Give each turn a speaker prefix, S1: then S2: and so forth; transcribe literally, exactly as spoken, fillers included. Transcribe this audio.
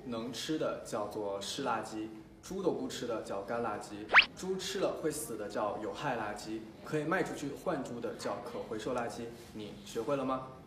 S1: 能吃的叫做湿垃圾，猪都不吃的叫干垃圾，猪吃了会死的叫有害垃圾，可以卖出去换猪的叫可回收垃圾。你学会了吗？